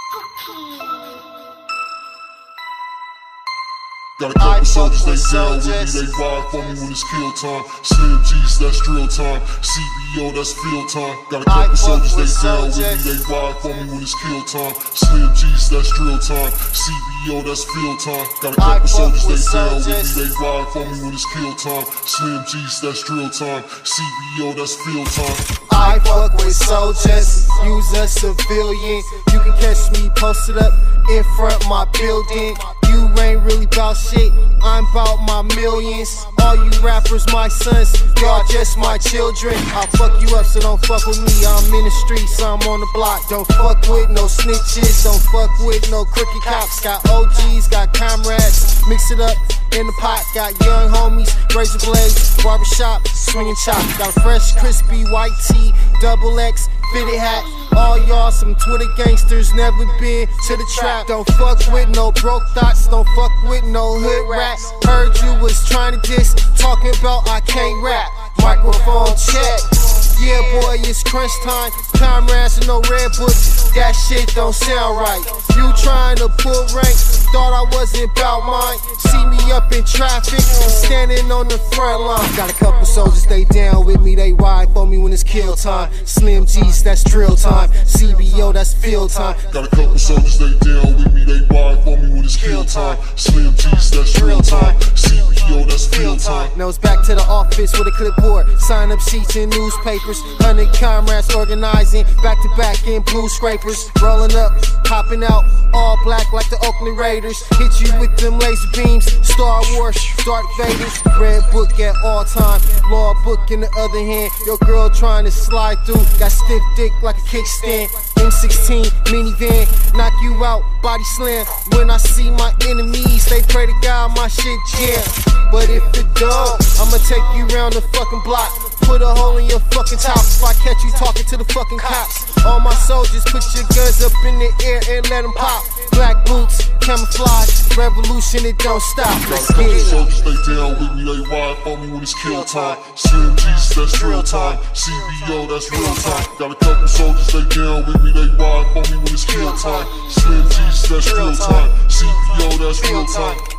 Got a couple soldiers, they down with me, they ride for me when it's kill time. Slim G's, that's drill time. CBO, that's field time. Got a couple soldiers, they down with me, they ride for me when it's kill time. Slim G's, that's drill time. CBO, that's field time. Got a couple soldiers, they down with me, they ride for me when it's kill time. Slim G's, that's drill time. CBO, that's field time. I fuck with soldiers, use a civilian. You can catch me posted up in front my building. You ain't really bout shit, I'm bout my millions. All you rappers my sons, y'all just my children. I'll fuck you up, so don't fuck with me. I'm in the streets, I'm on the block. Don't fuck with no snitches, don't fuck with no crooked cops. Got OGs, got comrades, mix it up in the pot. Got young homies, razor blades, barbershop, swinging chop. Got a fresh, crispy white tee, double X, fitted hat. All y'all some Twitter gangsters, never been to the trap. Don't fuck with no broke thoughts, don't fuck with no hood rats. Heard you was trying to diss, talking about I can't rap. Microphone check. Yeah, boy, it's crunch time. Comrades and no red book, that shit don't sound right. You trying to pull rank, thought I wasn't about mine. See me up in traffic, I'm standing on the front line. Got a couple soldiers, they down with me, they ride for me when it's kill time. Slim G's, that's drill time. CBO, that's field time. Got a couple soldiers, they down with me, they ride for me when it's kill time. Slim G's, that's drill time. CBO, that's field time. Now it's back to the office with a clipboard, sign up sheets and newspapers. 100 comrades organizing, back to back in blue scrapers. Rolling up, popping out, all black like the Oakland Raiders. Hit you with them laser beams, Star Wars, Darth Vader's. Red book at all time, law book in the other hand. Your girl trying to slide through, got stiff dick like a kickstand. M16 minivan, knock you out, body slam. When I see my enemies, they pray to God my shit jam. But if it don't, I'ma take you round the fucking block. Put a hole in your fucking top if I catch you talking to the fucking cops. All my soldiers, put your guns up in the air and let them pop. Black boots, camouflage, revolution, it don't stop. Let's get it. Got a couple soldiers, they down with me, they ride for me when it's kill time. Slim G's, that's drill time. CBO, that's real time. Got a couple soldiers, they down with me, they ride for me when it's kill time. Slim G's, that's drill time. CBO, that's real time.